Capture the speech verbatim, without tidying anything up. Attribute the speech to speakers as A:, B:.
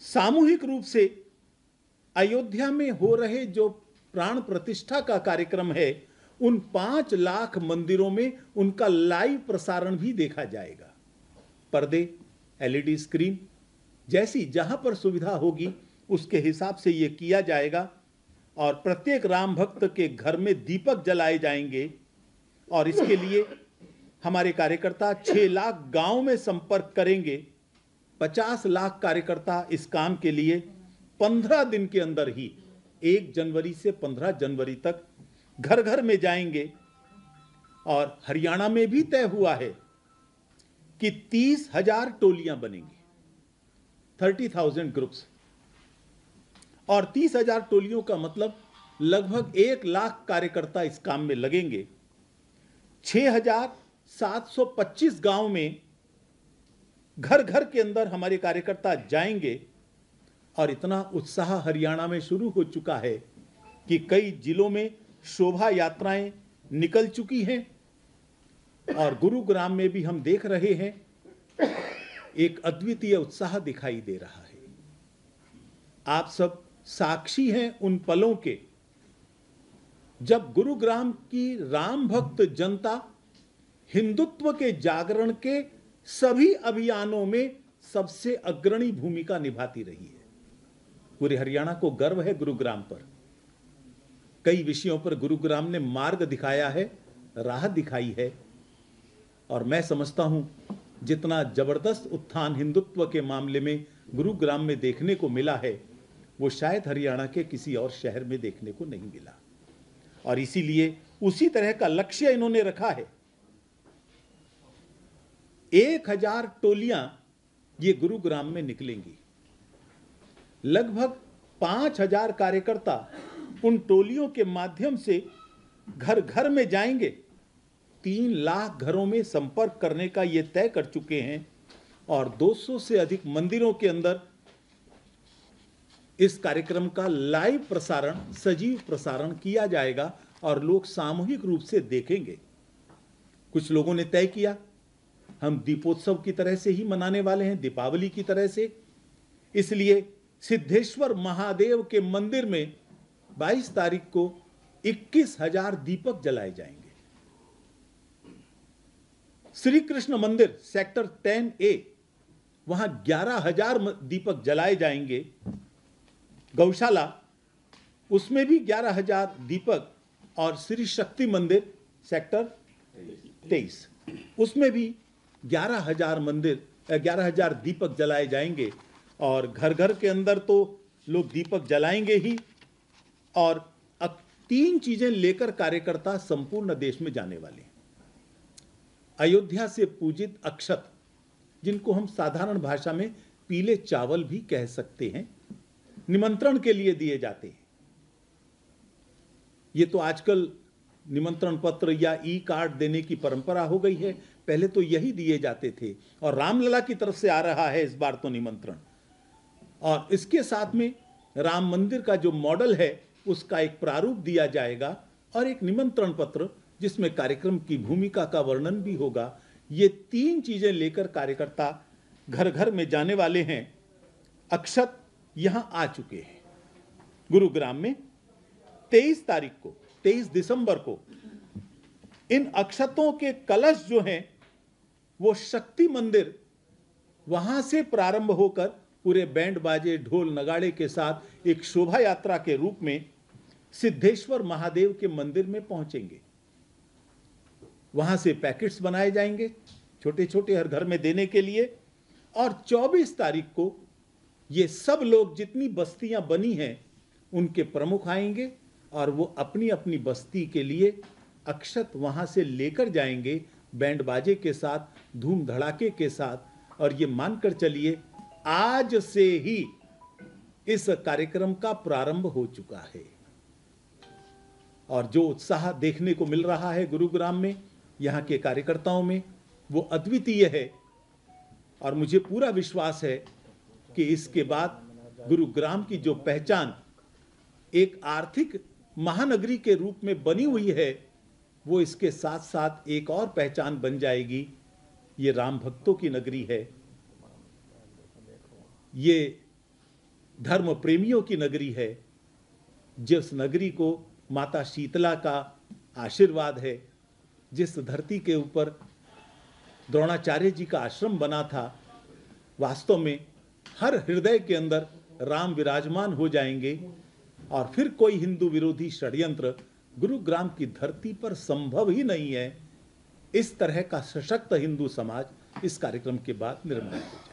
A: सामूहिक रूप से अयोध्या में हो रहे जो प्राण प्रतिष्ठा का कार्यक्रम है, उन पांच लाख मंदिरों में उनका लाइव प्रसारण भी देखा जाएगा। पर्दे, एलईडी स्क्रीन जैसी जहां पर सुविधा होगी उसके हिसाब से यह किया जाएगा और प्रत्येक राम भक्त के घर में दीपक जलाए जाएंगे। और इसके लिए हमारे कार्यकर्ता छह लाख गांव में संपर्क करेंगे। पचास लाख कार्यकर्ता इस काम के लिए पंद्रह दिन के अंदर ही एक जनवरी से पंद्रह जनवरी तक घर घर में जाएंगे। और हरियाणा में भी तय हुआ है कि तीस हजार टोलियां बनेंगी, थर्टी थाउजेंड ग्रुप्स। और तीस हजार टोलियों का मतलब लगभग एक लाख कार्यकर्ता इस काम में लगेंगे। छह हजार सात सौ पच्चीस गांव में घर घर के अंदर हमारे कार्यकर्ता जाएंगे। और इतना उत्साह हरियाणा में शुरू हो चुका है कि कई जिलों में शोभा यात्राएं निकल चुकी हैं। और गुरुग्राम में भी हम देख रहे हैं एक अद्वितीय उत्साह दिखाई दे रहा है। आप सब साक्षी हैं उन पलों के जब गुरुग्राम की राम भक्त जनता हिंदुत्व के जागरण के सभी अभियानों में सबसे अग्रणी भूमिका निभाती रही है। पूरे हरियाणा को गर्व है गुरुग्राम पर। कई विषयों पर गुरुग्राम ने मार्ग दिखाया है, राह दिखाई है। और मैं समझता हूं जितना जबरदस्त उत्थान हिंदुत्व के मामले में गुरुग्राम में देखने को मिला है, वो शायद हरियाणा के किसी और शहर में देखने को नहीं मिला। और इसीलिए उसी तरह का लक्ष्य इन्होंने रखा है। एक हजार टोलियां ये गुरुग्राम में निकलेंगी। लगभग पांच हजार कार्यकर्ता उन टोलियों के माध्यम से घर घर में जाएंगे। तीन लाख घरों में संपर्क करने का ये तय कर चुके हैं। और दो सौ से अधिक मंदिरों के अंदर इस कार्यक्रम का लाइव प्रसारण, सजीव प्रसारण किया जाएगा और लोग सामूहिक रूप से देखेंगे। कुछ लोगों ने तय किया हम दीपोत्सव की तरह से ही मनाने वाले हैं, दीपावली की तरह से। इसलिए सिद्धेश्वर महादेव के मंदिर में बाईस तारीख को इक्कीस हजार दीपक जलाए जाएंगे। श्री कृष्ण मंदिर सेक्टर टेन ए, वहां ग्यारह हजार दीपक जलाए जाएंगे। गौशाला, उसमें भी ग्यारह हजार दीपक। और श्री शक्ति मंदिर सेक्टर तेईस, उसमें भी ग्यारह हजार मंदिर ग्यारह हजार दीपक जलाए जाएंगे। और घर घर के अंदर तो लोग दीपक जलाएंगे ही। और अब तीन चीजें लेकर कार्यकर्ता संपूर्ण देश में जाने वाले हैं। अयोध्या से पूजित अक्षत, जिनको हम साधारण भाषा में पीले चावल भी कह सकते हैं, निमंत्रण के लिए दिए जाते हैं। ये तो आजकल निमंत्रण पत्र या ई कार्ड देने की परंपरा हो गई है, पहले तो यही दिए जाते थे। और रामलला की तरफ से आ रहा है इस बार तो निमंत्रण। और इसके साथ में राम मंदिर का जो मॉडल है उसका एक प्रारूप दिया जाएगा और एक निमंत्रण पत्र जिसमें कार्यक्रम की भूमिका का वर्णन भी होगा। ये तीन चीजें लेकर कार्यकर्ता घर घर में जाने वाले हैं। अक्षत यहां आ चुके हैं गुरुग्राम में। तेईस तारीख को, तेईस दिसंबर को इन अक्षतों के कलश जो हैं वो शक्ति मंदिर, वहां से प्रारंभ होकर पूरे बैंड बाजे ढोल नगाड़े के साथ एक शोभा यात्रा के रूप में सिद्धेश्वर महादेव के मंदिर में पहुंचेंगे। वहां से पैकेट्स बनाए जाएंगे छोटे छोटे हर घर में देने के लिए। और चौबीस तारीख को ये सब लोग, जितनी बस्तियां बनी हैं, उनके प्रमुख आएंगे और वो अपनी अपनी बस्ती के लिए अक्षत वहां से लेकर जाएंगे बैंड बाजे के साथ, धूम धड़ाके के साथ। और ये मानकर चलिए आज से ही इस कार्यक्रम का प्रारंभ हो चुका है। और जो उत्साह देखने को मिल रहा है गुरुग्राम में यहां के कार्यकर्ताओं में, वो अद्वितीय है। और मुझे पूरा विश्वास है कि इसके बाद गुरुग्राम की जो पहचान एक आर्थिक महानगरी के रूप में बनी हुई है, वो इसके साथ साथ एक और पहचान बन जाएगी। ये राम भक्तों की नगरी है। ये धर्म प्रेमियों की नगरी है, जिस नगरी को माता शीतला का आशीर्वाद है, जिस धरती के ऊपर द्रोणाचार्य जी का आश्रम बना था, वास्तव में हर हृदय के अंदर राम विराजमान हो जाएंगे और फिर कोई हिंदू विरोधी षड्यंत्र गुरुग्राम की धरती पर संभव ही नहीं है। इस तरह का सशक्त हिंदू समाज इस कार्यक्रम के बाद निर्माण हो जाए।